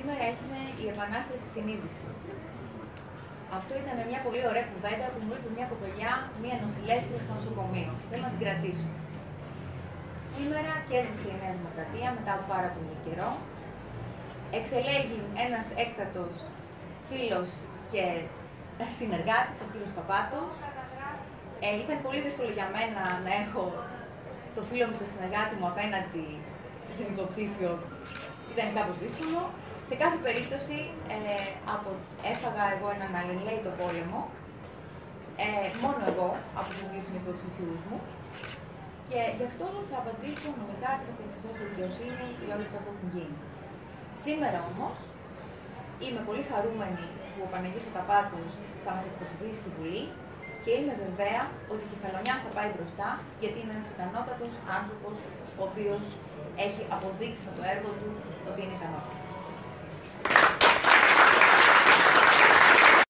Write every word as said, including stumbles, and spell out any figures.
σήμερα έγινε η επανάσταση της συνείδησης. Αυτό ήταν μια πολύ ωραία κουβέντα που μου είπε μια κοπελιά, μια νοσηλεύτρια στο νοσοκομείο. Θέλω να την κρατήσω. Σήμερα κέρδισε η Νέα Δημοκρατία μετά από πάρα πολύ καιρό. Εξελέγει ένας έκτατος φίλος και συνεργάτης, ο κύριος Παπάτος. Ε, ήταν πολύ δύσκολο για μένα να έχω το φίλο μου, το συνεργάτη μου απέναντι στην υποψήφιο. Ήταν κάπως δύσκολο. Σε κάθε περίπτωση, ε, από, έφαγα εγώ έναν αλληλέητο πόλεμο, ε, μόνο εγώ από τους δύο συνυποψηφίους μου, και γι' αυτό θα απαντήσω νομικά και θα απαντήσω στη δικαιοσύνη για όλα αυτά που έχουν γίνει. Σήμερα όμως, είμαι πολύ χαρούμενη που ο Παναγιώτης ο Παπάτος θα μας εκπροσωπήσει στη Βουλή και είμαι βεβαία ότι η Κεφαλονιά θα πάει μπροστά, γιατί είναι ένας ικανότατος άνθρωπος, ο οποίος έχει αποδείξει με το έργο του ότι είναι ικανός.